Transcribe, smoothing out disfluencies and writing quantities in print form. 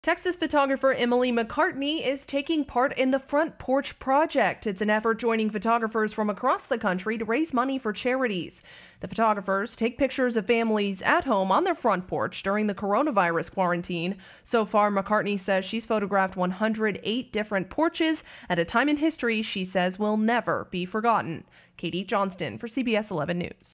Texas photographer Emily McCartney is taking part in the Front Porch Project. It's an effort joining photographers from across the country to raise money for charities. The photographers take pictures of families at home on their front porch during the coronavirus quarantine. So far, McCartney says she's photographed 108 different porches at a time in history she says will never be forgotten. Katie Johnston for CBS 11 News.